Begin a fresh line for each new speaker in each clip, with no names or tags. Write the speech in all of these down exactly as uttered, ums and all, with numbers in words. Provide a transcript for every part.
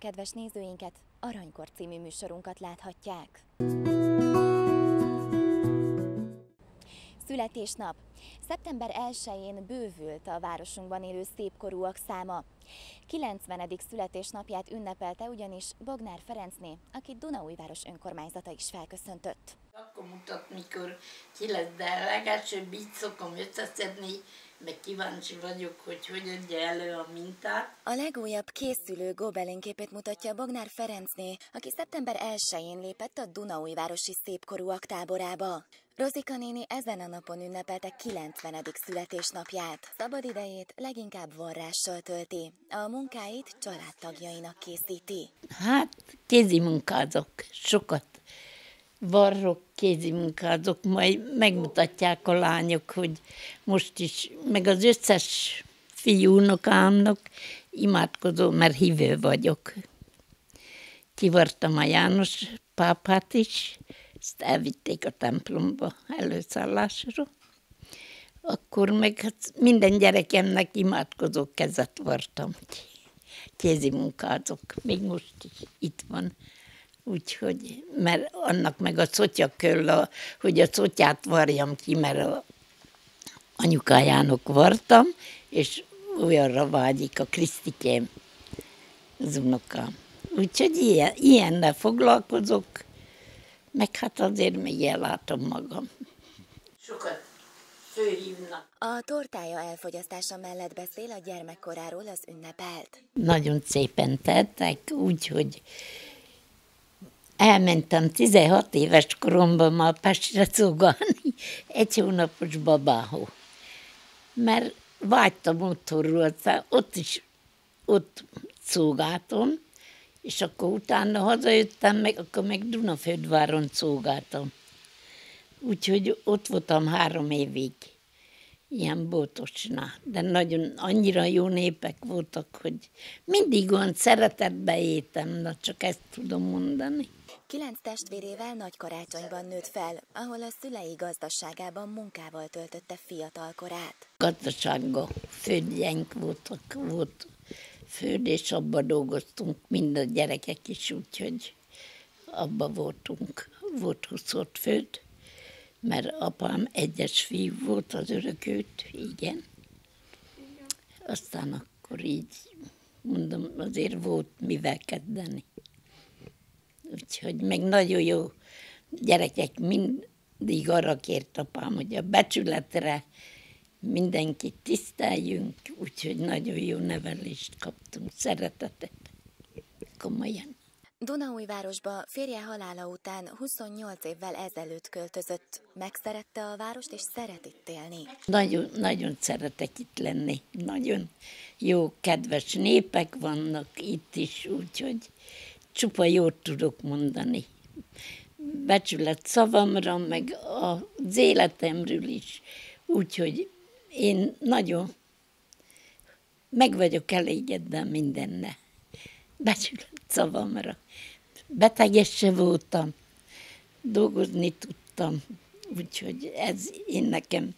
kedves nézőinket, Aranykor című műsorunkat láthatják. Születésnap. szeptember elsején bővült a városunkban élő szépkorúak száma. kilencvenedik születésnapját ünnepelte ugyanis Bognár Ferencné, akit Dunaújváros önkormányzata is felköszöntött.
Akkor mutat, mikor ki lesz, de legelsőbb így szokom összeszedni, meg kíváncsi vagyok, hogy hogy adja elő a mintát.
A legújabb készülő gobelinképét mutatja Bognár Ferencné, aki szeptember elsején lépett a Dunaújvárosi szépkorúak táborába. Rozika néni ezen a napon ünnepelte kilencvenedik születésnapját. Szabadidejét leginkább varrással tölti. A munkáit családtagjainak készíti.
Hát, kézi munkázok, sokat. Varrok, kézi munkázok, majd megmutatják a lányok, hogy most is, meg az összes fiú unokámnak imádkozom, mert hívő vagyok. Kivartam a János pápát is, ezt elvitték a templomba előszállásra. Akkor meg hát minden gyerekemnek imádkozó kezet vartam. Kézi munkázok, még most is itt van. Úgyhogy, mert annak meg a szotya kell, hogy a szotyát varjam ki, mert a anyukájának vartam, és olyanra vágyik a Krisztikém, az unokám. Úgyhogy ilyen, ilyennel foglalkozok, meg hát azért még ellátom magam. Sokat fölhívnak.
A tortája elfogyasztása mellett beszél a gyermekkoráról az ünnepelt.
Nagyon szépen tettek, úgyhogy elmentem tizenhat éves koromban már Pestre szolgálni egy hónapos babához. Mert vágytam otthonról, ott is ott szolgáltam, és akkor utána hazajöttem, meg akkor meg Dunaföldváron szolgáltam. Úgyhogy ott voltam három évig, ilyen bótosnál. De nagyon annyira jó népek voltak, hogy mindig olyan szeretetbe étem, na csak ezt tudom mondani.
Kilenc testvérével Nagykarácsonyban nőtt fel, ahol a szülei gazdaságában munkával töltötte fiatal korát.
Gazdaságban földjeink voltak, volt föld, és abban dolgoztunk, mind a gyerekek is, úgyhogy abban voltunk. Volt húszott föld, mert apám egyes fiú volt, az örököt, igen. Aztán akkor így, mondom, azért volt mivel kezdeni. Úgyhogy meg nagyon jó gyerekek mindig arra kért apám, hogy a becsületre mindenkit tiszteljünk, úgyhogy nagyon jó nevelést kaptunk, szeretetet, komolyan.
Dunaújvárosba férje halála után huszonnyolc évvel ezelőtt költözött. Megszerette a várost és szeret itt élni.
Nagyon, nagyon szeretek itt lenni. Nagyon jó, kedves népek vannak itt is, úgyhogy csupa jót tudok mondani. Becsület szavamra, meg az életemről is. Úgyhogy én nagyon meg vagyok elégedve mindenne. Becsület szavamra. Beteges se voltam, dolgozni tudtam, úgyhogy ez én nekem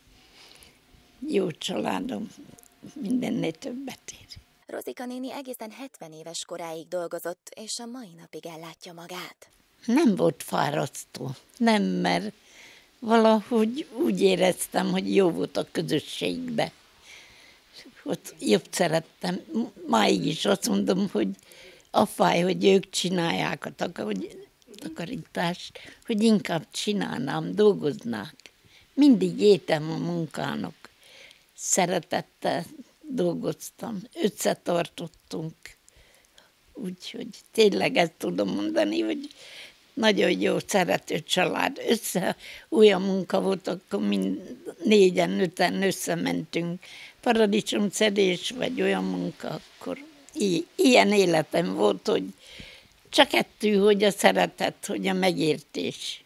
jó családom, mindennél többet ér.
Rozika néni egészen hetven éves koráig dolgozott, és a mai napig ellátja magát.
Nem volt fárasztó, nem, mert valahogy úgy éreztem, hogy jó volt a közösségbe. Ott jobb szerettem. Máig is azt mondom, hogy a fáj, hogy ők csinálják a takarítást, hogy inkább csinálnám, dolgoznák. Mindig éltem a munkának. Szeretettel dolgoztam, összetartottunk. Úgyhogy tényleg ezt tudom mondani, hogy nagyon jó, szerető család. Össze, olyan munka volt, akkor mind négyen, öten összementünk. Paradicsomszedés, vagy olyan munka, akkor I- ilyen életem volt, hogy csak ettől, hogy a szeretet, hogy a megértés.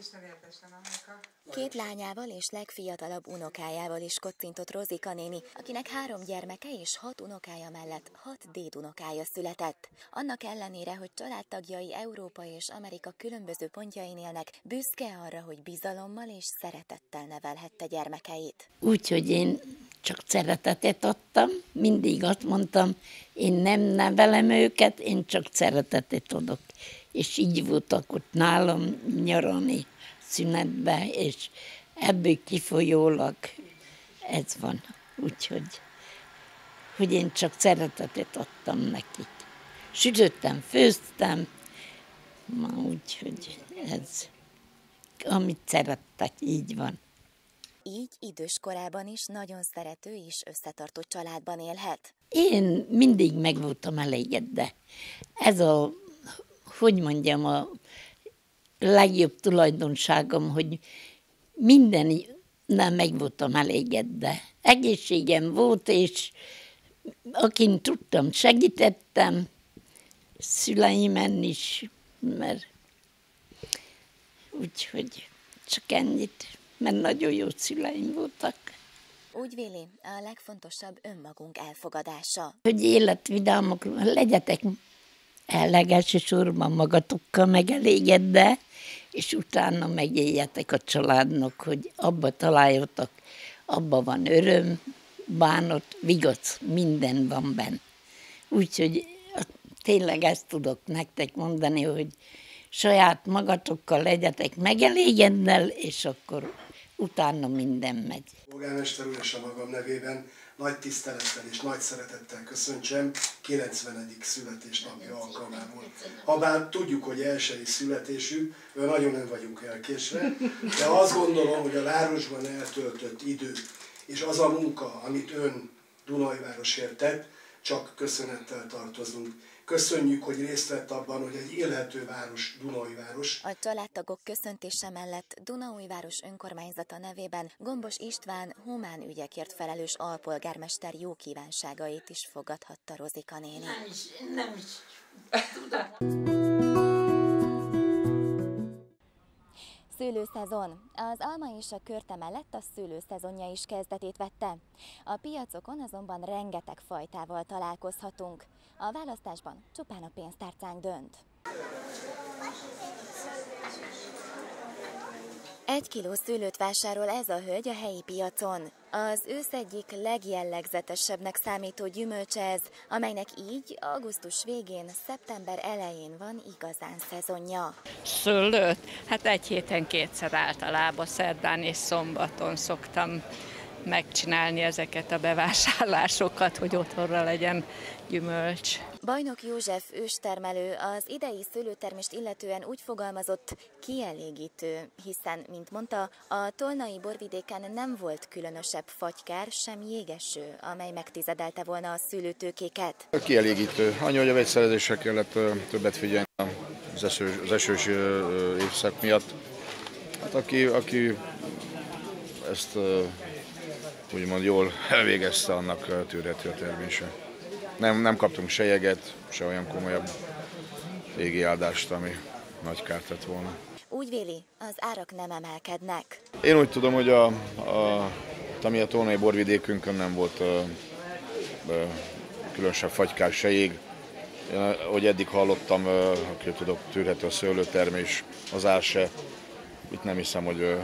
Két lányával és legfiatalabb unokájával is kocintott Rozika néni, akinek három gyermeke és hat unokája mellett hat dédunokája született. Annak ellenére, hogy családtagjai Európa és Amerika különböző pontjain élnek, büszke arra, hogy bizalommal és szeretettel nevelhette gyermekeit.
Úgyhogy én csak szeretetet adtam, mindig azt mondtam, én nem nevelem őket, én csak szeretetet adok. És így voltak ott nálam nyarani szünetben, és ebből kifolyólag ez van. Úgyhogy hogy én csak szeretetet adtam nekik. Sütöttem, főztem, ma úgyhogy ez, amit szerettek, így van.
Így idős korában is nagyon szerető és összetartó családban élhet.
Én mindig meg voltam elégedve. Ez a, hogy mondjam, a legjobb tulajdonságom, hogy minden nem meg voltam elégedve. Egészségem volt, és akin tudtam, segítettem, szüleimen is, mert úgyhogy csak ennyit, mert nagyon jó szüleim voltak.
Úgy véli, a legfontosabb önmagunk elfogadása.
Hogy életvidámok, legyetek legelsősorban magatokkal megelégedve, és utána megéljetek a családnak, hogy abba találjatok, abba van öröm, bánat, vigac, minden van benne. Úgyhogy tényleg ezt tudok nektek mondani, hogy saját magatokkal legyetek megelégeddel, és akkor utána minden megy.
Polgármester úr, és a magam nevében nagy tisztelettel és nagy szeretettel köszöntsem kilencvenedik születésnapja alkalmából. Habár tudjuk, hogy elsői születésű, nagyon nem vagyunk elkésve, de azt gondolom, hogy a városban eltöltött idő és az a munka, amit ön Dunajvárosért tett, csak köszönettel tartozunk. Köszönjük, hogy részt vett abban, hogy egy élhető város, Dunaújváros.
A családtagok köszöntése mellett Dunaújváros önkormányzata nevében Gombos István humán ügyekért felelős alpolgármester jó kívánságait is fogadhatta Rozika néni.
Nem is, nem is tudom.
Szőlőszezon. Az alma és a körte mellett a szőlőszezonja is kezdetét vette. A piacokon azonban rengeteg fajtával találkozhatunk. A választásban csupán a pénztárcánk dönt. Egy kiló szőlőt vásárol ez a hölgy a helyi piacon. Az ősz egyik legjellegzetesebbnek számító gyümölcs ez, amelynek így augusztus végén, szeptember elején van igazán szezonja.
Szőlőt? Hát egy héten kétszer általában, szerdán és szombaton szoktam megcsinálni ezeket a bevásárlásokat, hogy otthonra legyen gyümölcs.
Bajnok József őstermelő az idei szőlőtermést illetően úgy fogalmazott, kielégítő, hiszen, mint mondta, a tolnai borvidéken nem volt különösebb fagykár, sem jégeső, amely megtizedelte volna a szőlőtőkéket.
Kielégítő. Annyi, hogy a vegyszerezésre kellett többet figyelni az, eső, az esős évszak miatt. Hát aki, aki ezt úgymond jól elvégezte, annak tűrhető a termése. Nem, nem kaptunk se jeget, se olyan komolyabb égi áldást, ami nagy kárt tett volna.
Úgy véli, az árak nem emelkednek.
Én úgy tudom, hogy a, a, ami a tolnai borvidékünkön nem volt a, a, különösebb fagykár se jég. Ahogy eddig hallottam, aki tudok, tűrhető a szőlőtermés, az ár se. Itt nem hiszem, hogy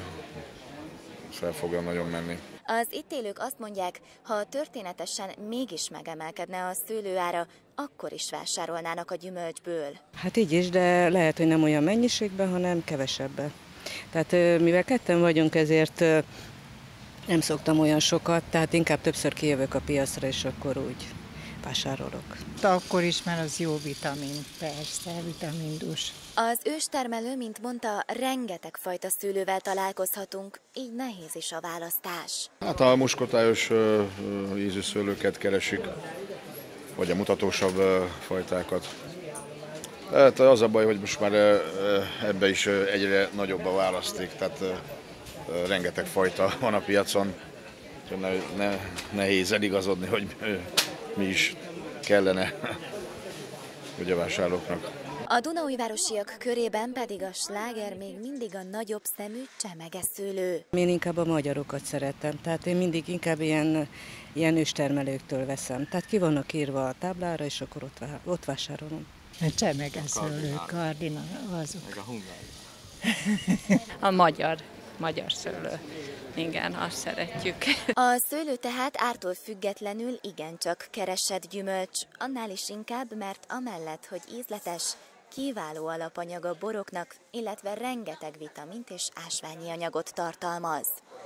fel fogja nagyon menni.
Az itt élők azt mondják, ha történetesen mégis megemelkedne a szőlőára, akkor is vásárolnának a gyümölcsből.
Hát így is, de lehet, hogy nem olyan mennyiségben, hanem kevesebben. Tehát mivel ketten vagyunk, ezért nem szoktam olyan sokat, tehát inkább többször kijövök a piacra, és akkor úgy vásárolok.
Akkor is, mert az jó vitamin, persze, vitamindus.
Az őstermelő, mint mondta, rengeteg fajta szőlővel találkozhatunk, így nehéz is a választás.
Hát a muskotályos ízű szőlőket keresik, vagy a mutatósabb fajtákat. Hát az a baj, hogy most már ebbe is egyre nagyobb a választék, tehát rengeteg fajta van a piacon. Ne, ne, nehéz eligazodni, hogy mi is kellene ugye vásárlóknak.
A dunaújvárosiak körében pedig a sláger még mindig a nagyobb szemű csemegeszőlő.
Én inkább a magyarokat szeretem, tehát én mindig inkább ilyen, ilyen őstermelőktől veszem. Tehát ki vannak írva a táblára, és akkor ott, ott vásárolom.
A csemegeszőlő, kardinál, azok.
A magyar. magyar szőlő. Igen, azt szeretjük.
A szőlő tehát ártól függetlenül igencsak keresett gyümölcs, annál is inkább, mert amellett, hogy ízletes, kiváló alapanyag a boroknak, illetve rengeteg vitamint és ásványi anyagot tartalmaz.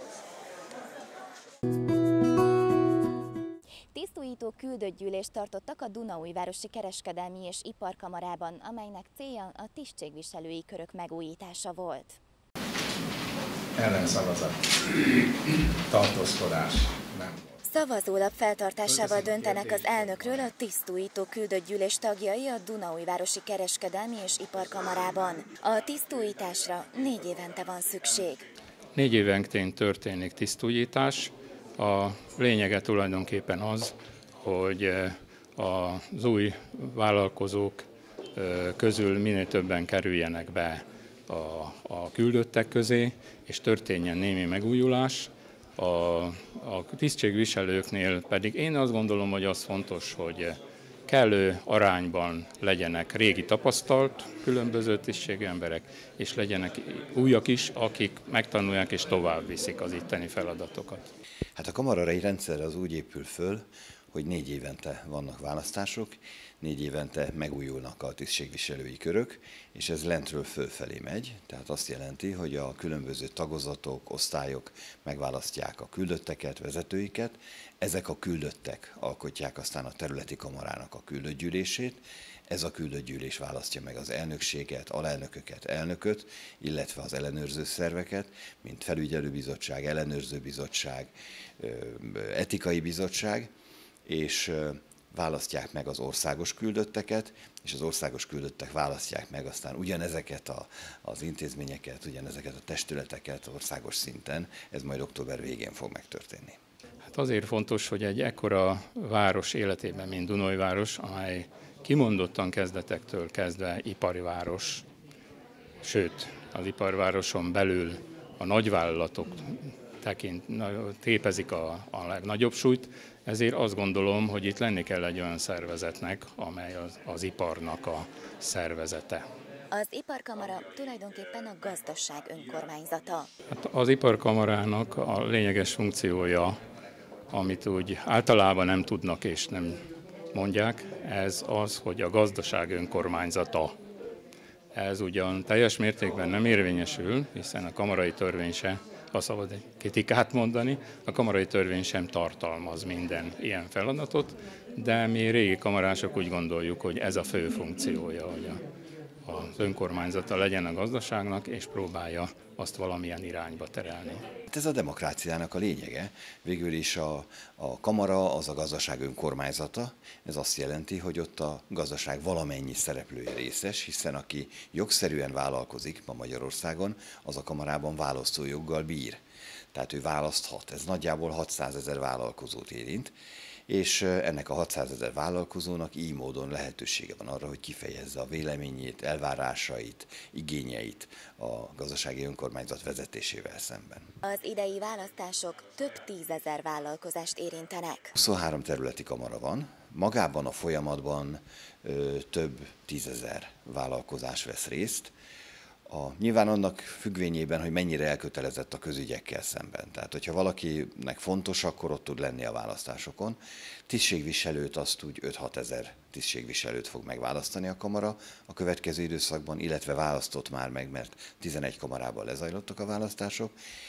Tisztújító küldött gyűlést tartottak a Dunaújvárosi Kereskedelmi és Iparkamarában, amelynek célja a tisztségviselői körök megújítása volt.
Ellenszavazat. Tartózkodás. Nem.
Szavazólap feltartásával döntenek az elnökről a tisztújító küldött gyűlés tagjai a Dunaújvárosi Kereskedelmi és Iparkamarában. A tisztújításra négy évente van szükség.
Négy évenként történik tisztújítás. A lényege tulajdonképpen az, hogy az új vállalkozók közül minél többen kerüljenek be a, a küldöttek közé, és történjen némi megújulás. A, a tisztségviselőknél pedig én azt gondolom, hogy az fontos, hogy kellő arányban legyenek régi tapasztalt, különböző tisztségű emberek, és legyenek újak is, akik megtanulják és tovább viszik az itteni feladatokat.
Hát a kamarai rendszer az úgy épül föl, hogy négy évente vannak választások, négy évente megújulnak a tisztségviselői körök, és ez lentről fölfelé megy, tehát azt jelenti, hogy a különböző tagozatok, osztályok megválasztják a küldötteket, vezetőiket, ezek a küldöttek alkotják aztán a területi kamarának a küldöttgyűlését, ez a küldöttgyűlés választja meg az elnökséget, alelnököket, elnököt, illetve az ellenőrző szerveket, mint felügyelőbizottság, ellenőrzőbizottság, etikai bizottság, és választják meg az országos küldötteket, és az országos küldöttek választják meg aztán ugyanezeket a, az intézményeket, ugyanezeket a testületeket országos szinten, ez majd október végén fog megtörténni.
Hát azért fontos, hogy egy ekkora város életében, mint Dunaújváros, amely kimondottan kezdetektől kezdve ipari város, sőt, az iparvároson belül a nagyvállalatok tekint, tépezik a, a legnagyobb súlyt, ezért azt gondolom, hogy itt lenni kell egy olyan szervezetnek, amely az, az iparnak a szervezete.
Az Iparkamara tulajdonképpen a gazdaság önkormányzata.
Hát az Iparkamarának a lényeges funkciója, amit úgy általában nem tudnak és nem mondják, ez az, hogy a gazdaság önkormányzata. Ez ugyan teljes mértékben nem érvényesül, hiszen a kamarai törvény se, ha szabad egy kritikát mondani, a kamarai törvény sem tartalmaz minden ilyen feladatot, de mi régi kamarások úgy gondoljuk, hogy ez a fő funkciója, hogy az önkormányzata legyen a gazdaságnak, és próbálja azt valamilyen irányba terelni.
Ez a demokráciának a lényege. Végül is a, a kamara az a gazdaság önkormányzata. Ez azt jelenti, hogy ott a gazdaság valamennyi szereplője részes, hiszen aki jogszerűen vállalkozik ma Magyarországon, az a kamarában választójoggal bír. Tehát ő választhat. Ez nagyjából hatszázezer vállalkozót érint, és ennek a hatszázezer vállalkozónak így módon lehetősége van arra, hogy kifejezze a véleményét, elvárásait, igényeit a gazdasági önkormányzat vezetésével szemben.
Az idei választások több tízezer vállalkozást érintenek.
huszonhárom területi kamara van, magában a folyamatban ö, több tízezer vállalkozás vesz részt, A, nyilván annak függvényében, hogy mennyire elkötelezett a közügyekkel szemben. Tehát, hogyha valakinek fontos, akkor ott tud lenni a választásokon. Tisztségviselőt azt úgy öt-hat ezer tisztségviselőt fog megválasztani a kamara a következő időszakban, illetve választott már meg, mert tizenegy kamarában lezajlottak a választások,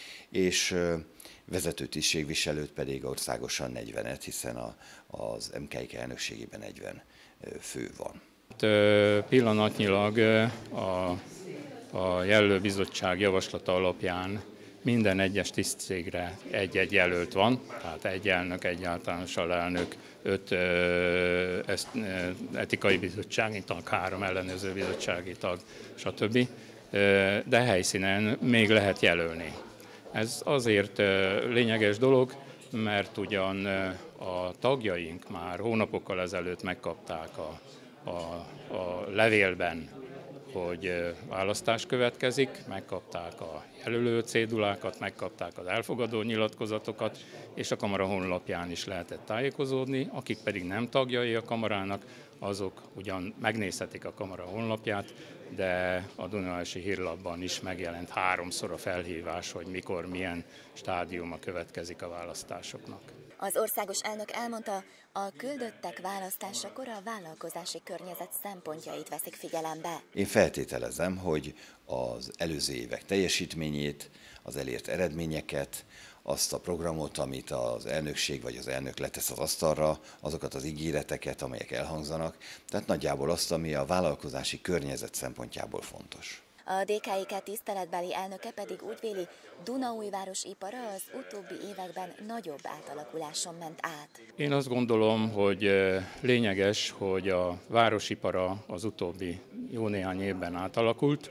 és vezető tisztségviselőt pedig országosan negyvenet, hiszen a, az em ká i ká elnökségében negyven fő van.
Pillanatnyilag a A jelölőbizottság javaslata alapján minden egyes tisztségre egy-egy jelölt van, tehát egy elnök, egy általános alelnök, öt ö, ezt, ö, etikai bizottsági tag, három ellenőrző bizottsági tag, stb. De helyszínen még lehet jelölni. Ez azért ö, lényeges dolog, mert ugyan a tagjaink már hónapokkal ezelőtt megkapták a, a, a levélben hogy választás következik, megkapták a jelölő cédulákat, megkapták az elfogadó nyilatkozatokat, és a kamara honlapján is lehetett tájékozódni, akik pedig nem tagjai a kamarának, azok ugyan megnézhetik a kamara honlapját, de a Dunaújvárosi Hírlapban is megjelent háromszor a felhívás, hogy mikor, milyen stádiuma következik a választásoknak.
Az országos elnök elmondta, a küldöttek választásakor a vállalkozási környezet szempontjait veszik figyelembe.
Én feltételezem, hogy az előző évek teljesítményét, az elért eredményeket, azt a programot, amit az elnökség vagy az elnök letesz az asztalra, azokat az ígéreteket, amelyek elhangzanak, tehát nagyjából azt, ami a vállalkozási környezet szempontjából fontos.
A dé ká i ká tiszteletbeli elnöke pedig úgy véli, Dunaújváros ipara az utóbbi években nagyobb átalakuláson ment át.
Én azt gondolom, hogy lényeges, hogy a városipara az utóbbi jó néhány évben átalakult.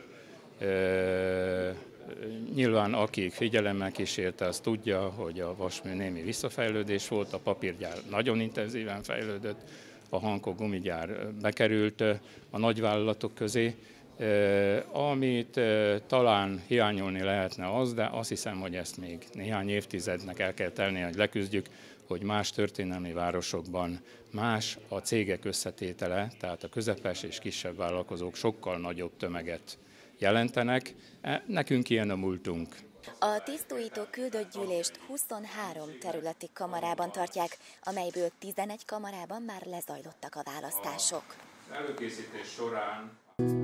Nyilván aki figyelemmel kísérte, az tudja, hogy a vasmű némi visszafejlődés volt, a papírgyár nagyon intenzíven fejlődött, a Hanko gumigyár bekerült a nagyvállalatok közé. Amit talán hiányolni lehetne az, de azt hiszem, hogy ezt még néhány évtizednek el kell tennie, hogy leküzdjük, hogy más történelmi városokban más a cégek összetétele, tehát a közepes és kisebb vállalkozók sokkal nagyobb tömeget jelentenek. Nekünk ilyen a múltunk.
A tisztújító küldött gyűlést huszonhárom területi kamarában tartják, amelyből tizenegy kamarában már lezajlottak a választások.
Az előkészítés során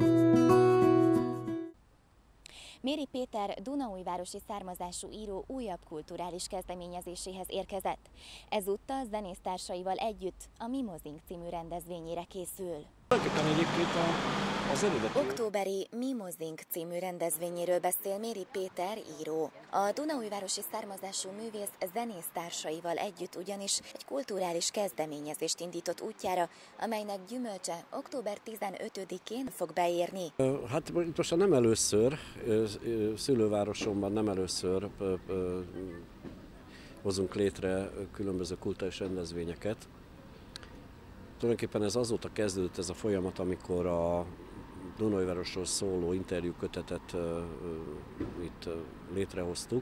Méri Péter dunaújvárosi származású író újabb kulturális kezdeményezéséhez érkezett. Ezúttal zenésztársaival együtt a Mimozink című rendezvényére készül. Októberi Mimozink című rendezvényéről beszél Méri Péter író. A dunaújvárosi származású művész zenésztársaival együtt ugyanis egy kulturális kezdeményezést indított útjára, amelynek gyümölcse október tizenötödikén fog beérni.
Hát most nem először, szülővárosomban nem először hozunk létre különböző kulturális rendezvényeket. Tulajdonképpen ez azóta kezdődött ez a folyamat, amikor a Dunaújvárosról szóló interjú kötetet uh, itt uh, létrehoztuk.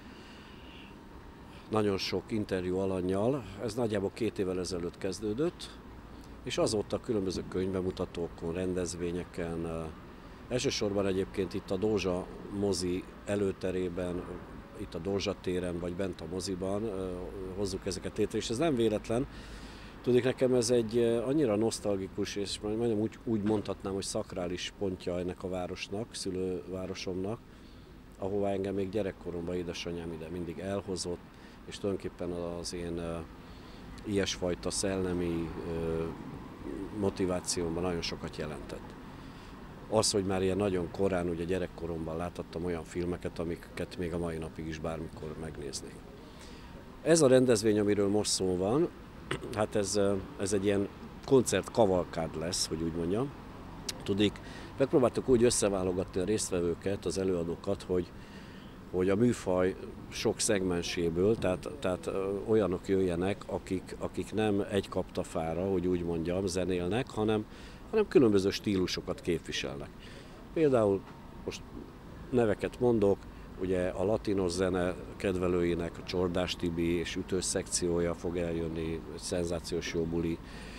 Nagyon sok interjú alannyal, ez nagyjából két évvel ezelőtt kezdődött, és azóta különböző könyvbemutatókon, rendezvényeken, uh, elsősorban egyébként itt a Dózsa mozi előterében, itt a Dózsa téren, vagy bent a moziban uh, hozzuk ezeket létre, és ez nem véletlen. Tudjuk, nekem ez egy annyira nosztalgikus, és majdnem úgy, úgy mondhatnám, hogy szakrális pontja ennek a városnak, szülővárosomnak, ahová engem még gyerekkoromban édesanyám ide mindig elhozott, és tulajdonképpen az én uh, ilyesfajta szellemi uh, motivációmban nagyon sokat jelentett. Az, hogy már ilyen nagyon korán, ugye gyerekkoromban láthattam olyan filmeket, amiket még a mai napig is bármikor megnéznék. Ez a rendezvény, amiről most szó van, hát ez, ez egy ilyen koncertkavalkád lesz, hogy úgy mondjam. Tudik, megpróbáltuk úgy összeválogatni a résztvevőket, az előadókat, hogy, hogy a műfaj sok szegmenséből, tehát, tehát olyanok jöjjenek, akik, akik nem egy kaptafára, hogy úgy mondjam, zenélnek, hanem, hanem különböző stílusokat képviselnek. Például most neveket mondok, ugye a latinos zene kedvelőinek a Csordás Tibi és ütős szekciója fog eljönni, szenzációs jó buli.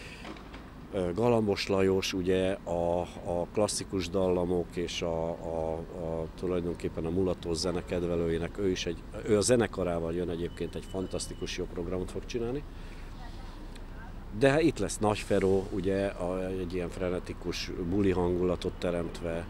Galambos Lajos, ugye a, a klasszikus dallamok és a, a, a, tulajdonképpen a mulatos zene kedvelőinek, ő is egy, ő a zenekarával jön egyébként, egy fantasztikus jó programot fog csinálni. De itt lesz Nagy Feró, ugye a, egy ilyen frenetikus buli hangulatot teremtve.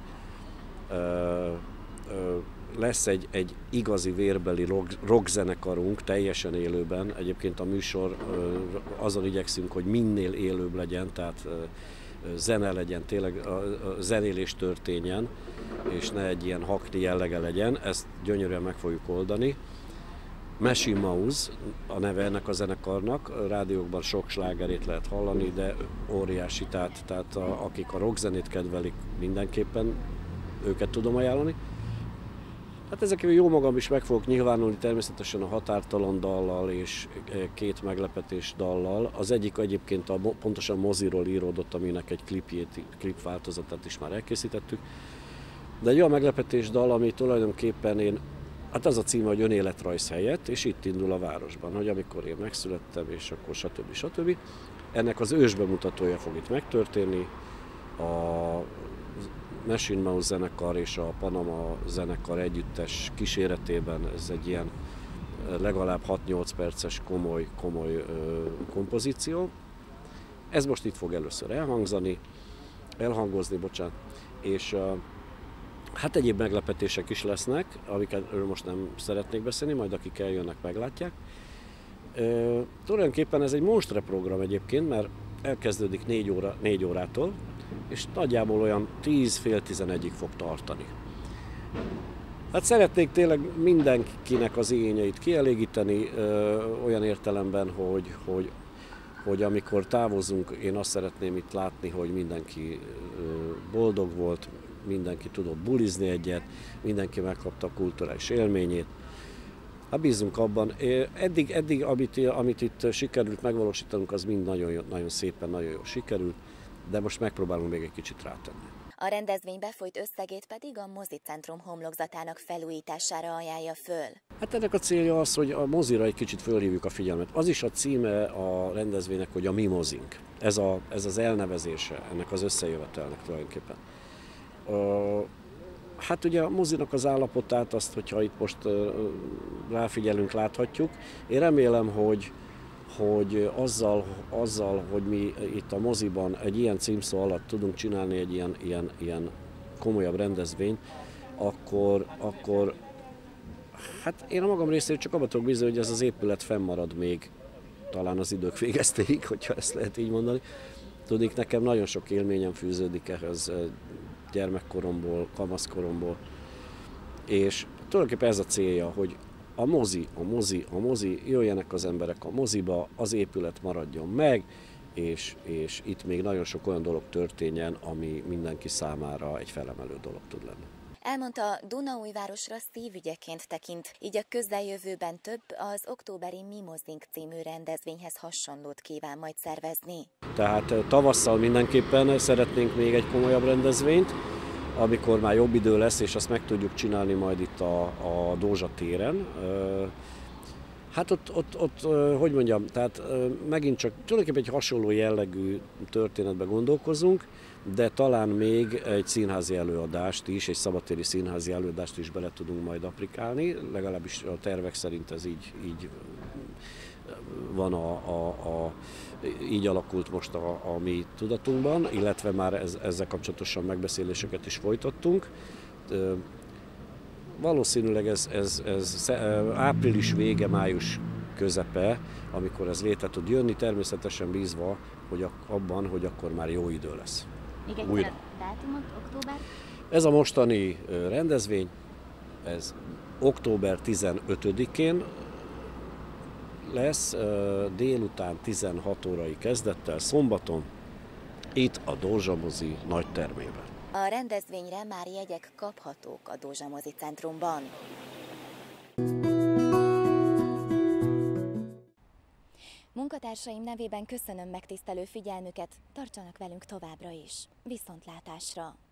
Ö, ö, Lesz egy, egy igazi vérbeli rock, rockzenekarunk, teljesen élőben. Egyébként a műsor, azon igyekszünk, hogy minél élőbb legyen, tehát zene legyen, tényleg a zenélés történjen, és ne egy ilyen hakni jellege legyen. Ezt gyönyörűen meg fogjuk oldani. Machine Mouse a neve ennek a zenekarnak, a rádiókban sok slágerét lehet hallani, de óriási, tehát, tehát a, akik a rockzenét kedvelik, mindenképpen őket tudom ajánlani. Hát ezek jó magam is meg fogok nyilvánulni természetesen a Határtalan dallal és két meglepetés dallal. Az egyik egyébként a, pontosan moziról íródott, aminek egy klipjét, klip változatát is már elkészítettük. De egy olyan meglepetés dal, ami tulajdonképpen én, hát az a címe, hogy Önéletrajz helyett, és itt indul a városban, hogy amikor én megszülettem, és akkor stb. stb. Ennek az ősbemutatója fog itt megtörténni. A Machine Mouse zenekar és a Panama zenekar együttes kíséretében, ez egy ilyen legalább hat-nyolc perces komoly, komoly ö, kompozíció. Ez most itt fog először elhangzani, elhangozni, bocsánat, és ö, hát egyéb meglepetések is lesznek, amikről most nem szeretnék beszélni, majd akik eljönnek, meglátják. Ö, tulajdonképpen ez egy monstre program egyébként, mert elkezdődik négy, óra, négy órától, és nagyjából olyan tíz, fél tizenegyig fog tartani. Hát szeretnék tényleg mindenkinek az igényeit kielégíteni, ö, olyan értelemben, hogy, hogy, hogy amikor távozunk, én azt szeretném itt látni, hogy mindenki ö, boldog volt, mindenki tudott bulizni egyet, mindenki megkapta a kulturális élményét. Hát bízunk abban. Eddig, eddig amit, amit itt sikerült megvalósítanunk, az mind nagyon, nagyon szépen, nagyon jól sikerült, de most megpróbálunk még egy kicsit rátenni.
A rendezvény befolyt összegét pedig a mozicentrum homlokzatának felújítására ajánlja föl.
Hát ennek a célja az, hogy a mozira egy kicsit fölhívjuk a figyelmet. Az is a címe a rendezvénynek, hogy a mi mozink. Ez, a, ez az elnevezése ennek az összejövetelnek tulajdonképpen. Uh, Hát ugye a mozinak az állapotát, azt, hogyha itt most ráfigyelünk, láthatjuk. Én remélem, hogy, hogy azzal, azzal, hogy mi itt a moziban egy ilyen címszó alatt tudunk csinálni egy ilyen, ilyen, ilyen komolyabb rendezvényt, akkor, akkor hát én a magam részéről csak abban tudok bízni, hogy ez az épület fennmarad még talán az idők végeztéig, hogyha ezt lehet így mondani. Tudnék, nekem nagyon sok élményem fűződik ehhez, gyermekkoromból, kamaszkoromból, és tulajdonképpen ez a célja, hogy a mozi, a mozi, a mozi, jöjjenek az emberek a moziba, az épület maradjon meg, és, és itt még nagyon sok olyan dolog történjen, ami mindenki számára egy felemelő dolog tud lenni.
Elmondta, Dunaújvárosra szívügyeként tekint, így a közeljövőben több az októberi Mi Mozink című rendezvényhez hasonlót kíván majd szervezni.
Tehát tavasszal mindenképpen szeretnénk még egy komolyabb rendezvényt, amikor már jobb idő lesz, és azt meg tudjuk csinálni majd itt a, a Dózsa téren. Hát ott, ott, ott, hogy mondjam, tehát megint csak tulajdonképpen egy hasonló jellegű történetben gondolkozunk, de talán még egy színházi előadást is, egy szabadtéri színházi előadást is bele tudunk majd applikálni, legalábbis a tervek szerint ez így, így van, a, a, a, így alakult most a, a mi tudatunkban, illetve már ez, ezzel kapcsolatosan megbeszéléseket is folytattunk. Valószínűleg ez, ez, ez április vége, május közepe, amikor ez létre tud jönni, természetesen bízva hogy abban, hogy akkor már jó idő lesz.
Még egyszer a dátumot, október?
Ez a mostani rendezvény, ez október tizenötödikén lesz, délután tizenhat órai kezdettel, szombaton, itt a Dózsa mozi nagy termében.
A rendezvényre már jegyek kaphatók a Dózsa mozi centrumban. Munkatársaim nevében köszönöm megtisztelő figyelmüket, tartsanak velünk továbbra is. Viszontlátásra!